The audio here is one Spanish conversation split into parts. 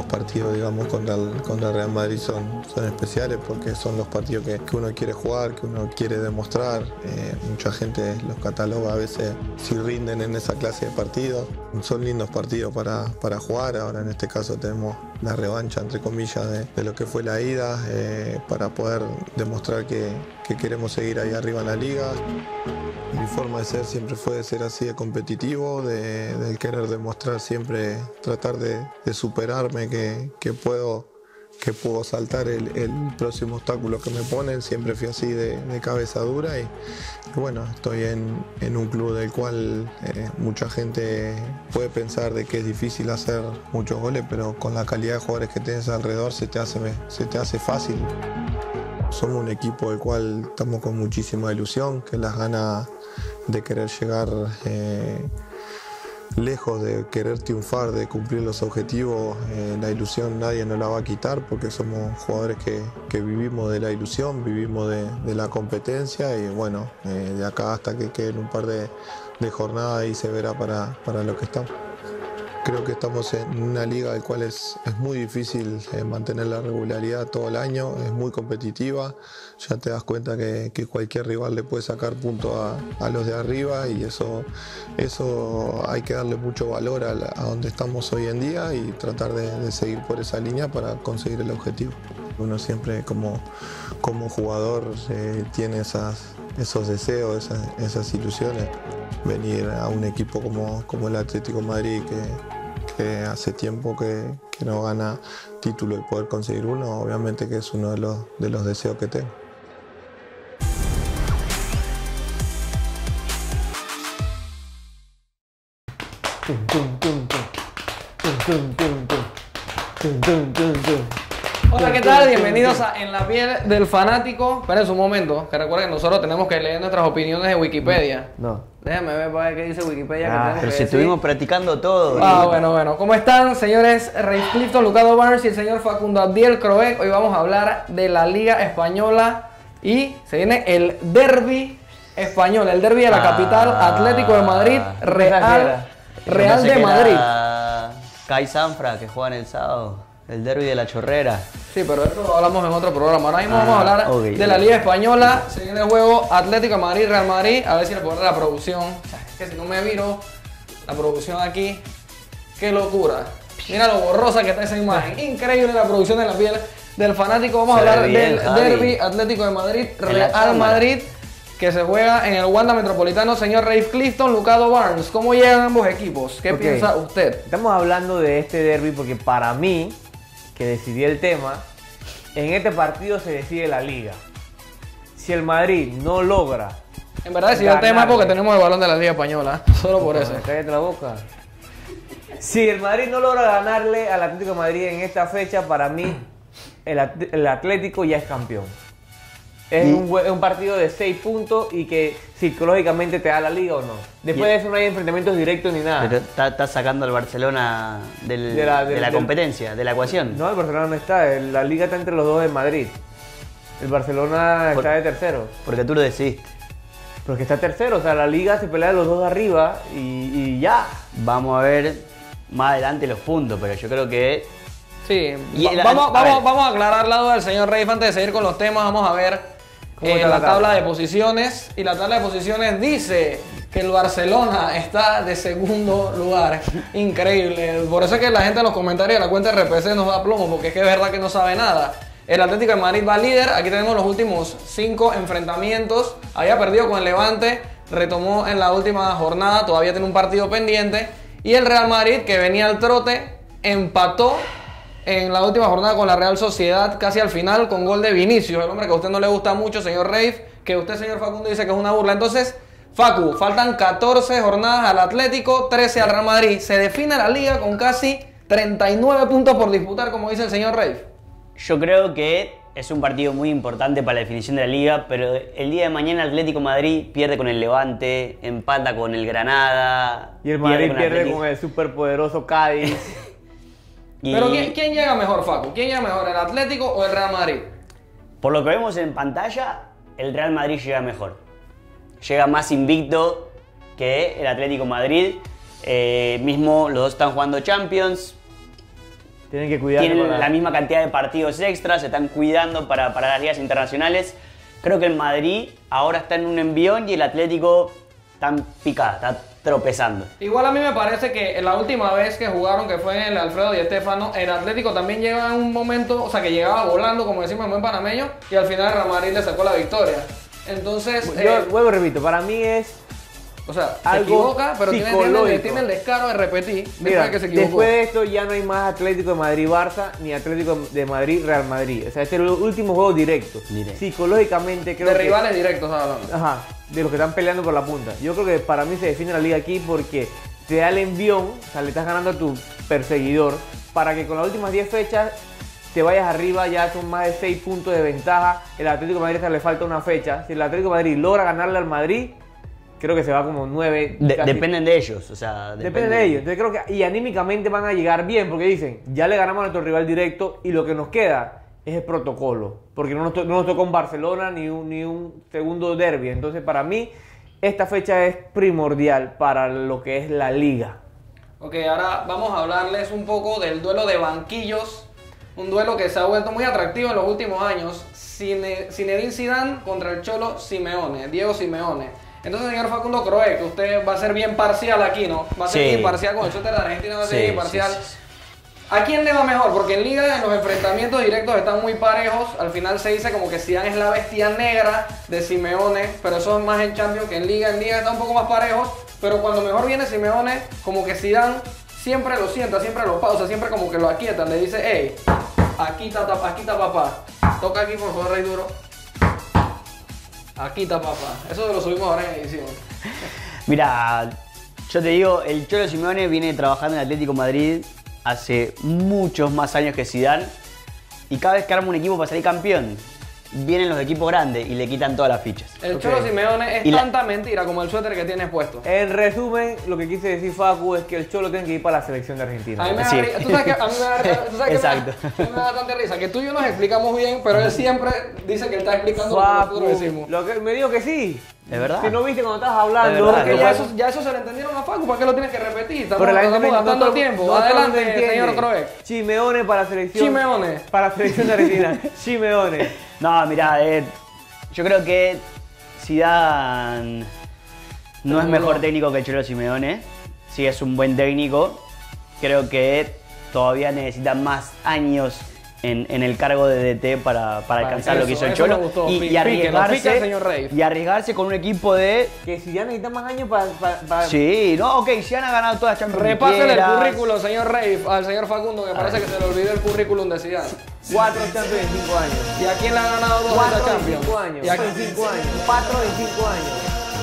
partidos, digamos, contra el Real Madrid son especiales porque son los partidos que uno quiere jugar, que uno quiere demostrar. Mucha gente los cataloga a veces si rinden en esa clase de partidos. Son lindos partidos para jugar. Ahora en este caso tenemos la revancha, entre comillas, de lo que fue la ida, para poder demostrar que queremos seguir ahí arriba en la liga. Mi forma de ser siempre fue de ser así de competitivo, de querer demostrar siempre, tratar de superarme, que puedo saltar el próximo obstáculo que me ponen. Siempre fui así de cabeza dura y bueno, estoy en un club del cual mucha gente puede pensar de que es difícil hacer muchos goles, pero con la calidad de jugadores que tienes alrededor se te hace fácil. Somos un equipo del cual estamos con muchísima ilusión, que las ganas de querer llegar lejos, de querer triunfar, de cumplir los objetivos. La ilusión nadie nos la va a quitar porque somos jugadores que vivimos de la ilusión, vivimos de la competencia y bueno, de acá hasta que queden un par de jornadas y se verá para lo que estamos. Creo que estamos en una liga del cual es muy difícil mantener la regularidad todo el año, es muy competitiva, ya te das cuenta que cualquier rival le puede sacar puntos a los de arriba y eso hay que darle mucho valor a donde estamos hoy en día y tratar de seguir por esa línea para conseguir el objetivo. Uno siempre como jugador tiene esos deseos, esas ilusiones. Venir a un equipo como el Atlético de Madrid que hace tiempo que no gana título y poder conseguir uno, obviamente que es uno de los deseos que tengo. Hola, ¿qué tal? Bienvenidos a En la piel del fanático. Esperen un momento, que recuerden que nosotros tenemos que leer nuestras opiniones de Wikipedia. No. Déjame ver para ver qué dice Wikipedia. Pero si estuvimos practicando todo. Bueno. ¿Cómo están, señores? Ray Clifton, Lucado Barnes y el señor Facundo Abdiel Croec. Hoy vamos a hablar de la Liga Española y se viene el derbi español, el derbi de la capital, Atlético de Madrid, Real de Madrid. Kai Sanfra, que juegan el sábado. El derbi de la Chorrera. Sí, pero eso lo hablamos en otro programa. Ahora mismo vamos a hablar de la Liga Española. Se viene el juego Atlético de Madrid, Real Madrid. A ver si le puedo dar la producción. Es que si no me miro, la producción aquí. ¡Qué locura! Mira lo borrosa que está esa imagen. Increíble la producción de la piel del fanático. Vamos a hablar del derbi Atlético de Madrid, Real Madrid, que se juega en el Wanda Metropolitano. Señor Rafe Clifton, Lucado Barnes, ¿cómo llegan ambos equipos? ¿Qué piensa usted? Estamos hablando de este derbi porque para mí, que decidí el tema, en este partido se decide la liga. Si el Madrid no logra... En verdad decidió el tema porque tenemos el balón de la Liga Española, solo por eso. Cállate la boca. Si el Madrid no logra ganarle al Atlético de Madrid en esta fecha, para mí el Atlético ya es campeón. Es un partido de 6 puntos y que psicológicamente te da la liga o no. Después de eso no hay enfrentamientos directos ni nada. Pero está sacando al Barcelona de la competencia, de la ecuación. No, el Barcelona no está. La liga está entre los dos de Madrid. El Barcelona está de tercero. Porque tú lo decidiste. Porque está tercero, o sea, la liga se pelea de los dos de arriba y ya. Vamos a ver más adelante los puntos, pero yo creo que... Sí, vamos a aclarar la duda del señor Rafe antes de seguir con los temas. Vamos a ver la tabla de posiciones. Y la tabla de posiciones dice que el Barcelona está de segundo lugar. Increíble. Por eso es que la gente en los comentarios de la cuenta de RPC nos da plomo, porque es que es verdad que no sabe nada. El Atlético de Madrid va líder. Aquí tenemos los últimos 5 enfrentamientos. Había perdido con el Levante, retomó en la última jornada, todavía tiene un partido pendiente. Y el Real Madrid, que venía al trote, empató en la última jornada con la Real Sociedad casi al final con gol de Vinicius, el hombre que a usted no le gusta mucho, señor Rafe, que usted, señor Facundo, dice que es una burla. Entonces, Facu, faltan 14 jornadas al Atlético, 13 al Real Madrid. Se define la liga con casi 39 puntos por disputar, como dice el señor Rafe. Yo creo que es un partido muy importante para la definición de la liga, pero el día de mañana Atlético Madrid pierde con el Levante, empata con el Granada. Y el Madrid pierde con el superpoderoso Cádiz. Pero ¿quién llega mejor, Facu? ¿Quién llega mejor, el Atlético o el Real Madrid? Por lo que vemos en pantalla, el Real Madrid llega mejor. Llega más invicto que el Atlético Madrid. Mismo los dos están jugando Champions. Tienen que cuidar. Tienen la misma cantidad de partidos extras, se están cuidando para las ligas internacionales. Creo que el Madrid ahora está en un envión y el Atlético está en picada, está tropezando. Igual a mí me parece que la última vez que jugaron, que fue en el Alfredo Di Stéfano, el Atlético también llegaba en un momento, o sea, que llegaba volando, como decimos en buen panameño, y al final el Real Madrid le sacó la victoria. Entonces... Yo vuelvo y repito, para mí es... O sea, se algo equivoca, pero psicológico. tiene el descaro de repetir Mira, después de que se equivocó. después de esto ya no hay más Atlético de Madrid-Barça ni Atlético de Madrid-Real Madrid. O sea, este es el último juego directo. Psicológicamente creo de que... rivales directos hablando. Ajá, de los que están peleando por la punta. Yo creo que para mí se define la liga aquí porque te da el envión, o sea, le estás ganando a tu perseguidor, para que con las últimas 10 fechas te vayas arriba, ya son más de 6 puntos de ventaja. El Atlético de Madrid le falta una fecha. Si el Atlético de Madrid logra ganarle al Madrid, creo que se va como 9. Dependen de ellos, o sea... Depende de ellos. Entonces creo que y anímicamente van a llegar bien porque dicen, ya le ganamos a nuestro rival directo y lo que nos queda es el protocolo. Porque no nos tocó un Barcelona ni un segundo derbi. Entonces para mí esta fecha es primordial para lo que es la liga. Ok, ahora vamos a hablarles un poco del duelo de banquillos. Un duelo que se ha vuelto muy atractivo en los últimos años. Zinedine Zidane contra el Cholo Simeone, Diego Simeone. Entonces, señor Facundo Croé, que usted va a ser bien parcial aquí, ¿no? Va a ser imparcial con el suéter de Argentina, va a ser imparcial. Sí. ¿A quién le va mejor? Porque en Liga, en los enfrentamientos directos están muy parejos. Al final se dice como que Zidane es la bestia negra de Simeone, pero eso es más en Champions que en Liga. En Liga está un poco más parejos, pero cuando mejor viene Simeone, como que Zidane siempre lo sienta, siempre lo pausa, siempre como que lo aquietan. Le dice, hey, aquí está papá, toca aquí por favor, rey duro. Aquí está papá. Eso lo subimos ahora en edición. Mira, yo te digo, el Cholo Simeone viene trabajando en Atlético Madrid hace muchos más años que Zidane. Y cada vez que arma un equipo para salir campeón, vienen los equipos grandes y le quitan todas las fichas. El Cholo Simeone es tanta mentira como el suéter que tienes puesto. En resumen, lo que quise decir Facu es que el Cholo tiene que ir para la selección de Argentina. A mí me da risa. Tú sabes que a mí me da tanta risa que tú y yo nos explicamos bien, pero él siempre dice que él está explicando lo que nosotros decimos. Lo que me dijo que sí. ¿Es verdad? Si no viste cuando estabas hablando. Porque ya eso se lo entendieron a Facu, ¿para qué lo tienes que repetir? Estamos gastando tiempo. Adelante, señor Croé. Simeone para la selección. Simeone. Para la selección de Argentina. Simeone. No, mirá, yo creo que Zidane no es mejor técnico que el Cholo Simeone. Sí es un buen técnico. Creo que todavía necesita más años en el cargo de DT para alcanzar lo que hizo el Cholo. Y arriesgarse con un equipo de... Que Zidane necesita más años para... Sí, no, ok, Zidane ha ganado todas las Champions. Repásele el currículum, señor Rey, al señor Facundo, que parece que se le olvidó el currículum de Zidane. 4 Champions en 5 años. ¿Y a quién le ha ganado 2 de esa Champions? 5 años. 4 en 5 años. 4 en 5 años.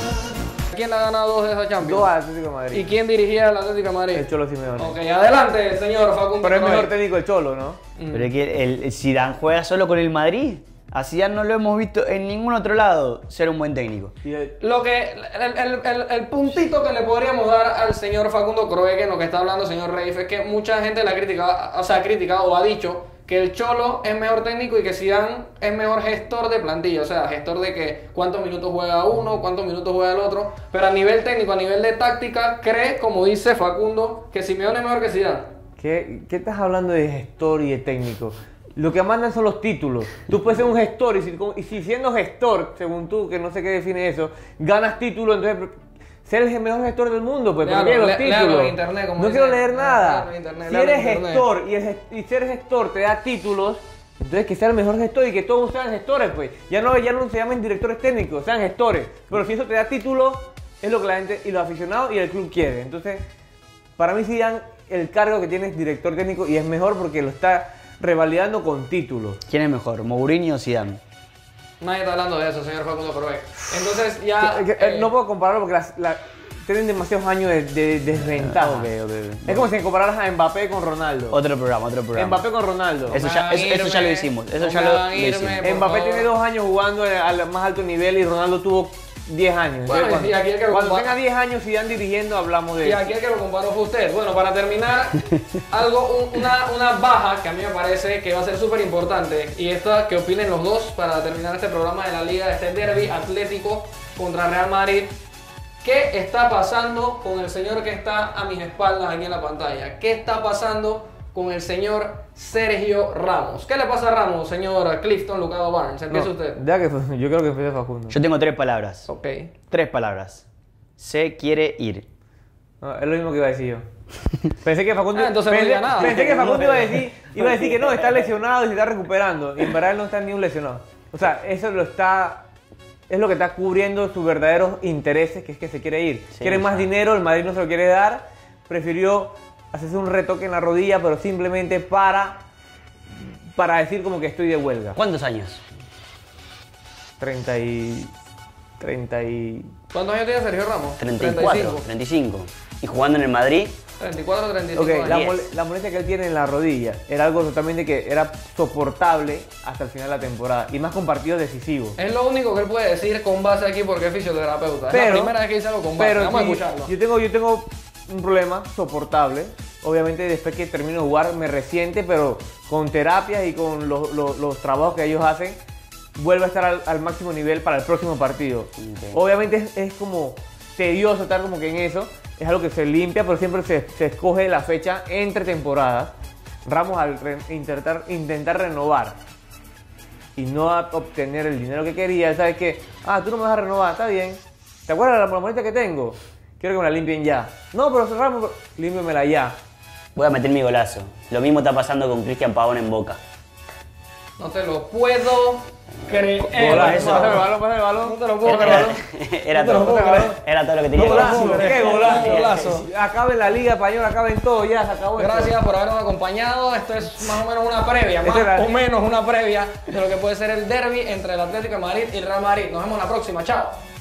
¿A quién le ha ganado 2 de esa Champions? 2 al Atlético de Madrid. ¿Y quién dirigía al Atlético de Madrid? El Cholo Simeone. Ok, adelante, señor Facundo. Pero es mejor técnico el Cholo, ¿no? Pero es que el Zidane juega solo con el Madrid. A Zidane no lo hemos visto en ningún otro lado ser un buen técnico. Lo que el puntito que le podríamos dar al señor Facundo Croé, que en lo que está hablando el señor Reif, es que mucha gente ha criticado o ha dicho que el Cholo es mejor técnico y que Zidane es mejor gestor de plantilla, o sea, gestor de que cuántos minutos juega uno, cuántos minutos juega el otro, pero a nivel técnico, a nivel de táctica, cree, como dice Facundo, que Simeone es mejor que Zidane. ¿Qué estás hablando de gestor y de técnico? Lo que mandan son los títulos. Tú puedes ser un gestor y si siendo gestor, según tú, que no sé qué define eso, ganas títulos, entonces ser el mejor gestor del mundo, pues, porque los títulos. En internet, como no quiero leer nada. Internet, si eres gestor y ser gestor te da títulos, entonces que sea el mejor gestor y que todos sean gestores, pues. Ya no se llamen directores técnicos, sean gestores. Pero si eso te da títulos, es lo que la gente y los aficionados y el club quiere. Entonces, para mí Zidane, el cargo que tiene es director técnico y es mejor porque lo está revalidando con títulos. ¿Quién es mejor, Mourinho o Zidane? Nadie está hablando de eso, señor Facundo Croé. Entonces ya... no puedo compararlo porque tienen demasiados años de desventaja. Okay. Es como si compararas a Mbappé con Ronaldo. Otro programa. Mbappé con Ronaldo. Eso ya lo hicimos. Mbappé tiene 2 años jugando al más alto nivel y Ronaldo tuvo 10 años. Bueno, cuando tenga 10 años y sigan dirigiendo, hablamos de eso. Y aquí el que lo comparó fue usted. Bueno, para terminar, una baja que a mí me parece que va a ser súper importante. Y esta que opinen los dos para terminar este programa de la Liga, este derbi Atlético contra Real Madrid. ¿Qué está pasando con el señor que está a mis espaldas aquí en la pantalla? ¿Qué está pasando con el señor Sergio Ramos. ¿Qué le pasa a Ramos, señor Clifton Lucado Barnes? Empieza usted. Ya que yo creo que empieza Facundo. Yo tengo 3 palabras. Ok. 3 palabras. Se quiere ir. No, es lo mismo que iba a decir yo. Pensé que Facundo, entonces no diga nada. pensé que Facundo iba a decir que no, está lesionado y se está recuperando. Y en verdad él no está ni un lesionado. O sea, es lo que está cubriendo sus verdaderos intereses, que es que se quiere ir. Sí, Quiere más dinero, el Madrid no se lo quiere dar. Prefirió hacerse un retoque en la rodilla, pero simplemente para decir como que estoy de huelga. ¿Cuántos años? 30 y... ¿Cuántos años tiene Sergio Ramos? 34, 35. Y jugando en el Madrid, 34, 35 Ok, años. la molestia que él tiene en la rodilla era algo totalmente que era soportable hasta el final de la temporada. Y más con partidos decisivos. Es lo único que él puede decir con base aquí porque es fisioterapeuta. Es la primera vez que dice algo con base. Pero Vamos a sí, escucharlo. yo tengo un problema soportable. Obviamente después que termino de jugar me resiente, pero con terapias y con los trabajos que ellos hacen, vuelve a estar al máximo nivel para el próximo partido. Ok. Obviamente es como tedioso estar como que en eso. Es algo que se limpia, pero siempre se escoge la fecha entre temporadas. Ramos al intentar renovar y no obtener el dinero que quería, ¿sabes qué? Tú no me vas a renovar, está bien. ¿Te acuerdas de la molestia que tengo? Quiero que me la limpien ya. No, pero Ramos, límpiamela ya. voy a meter mi golazo. Lo mismo está pasando con Cristian Pavón en Boca. No te lo puedo creer. Golazo. Pásame el balón. No te lo puedo creer. Era No te lo todo. puedo creer. Era todo lo que tenía. Golazo, qué golazo. Golazo. Acabe la Liga Española, acaben todo, ya se acabó esto. Gracias por habernos acompañado. Esto es más o menos una previa, más Esta es la- o menos una previa de lo que puede ser el derbi entre el Atlético de Madrid y el Real Madrid. Nos vemos la próxima. Chao.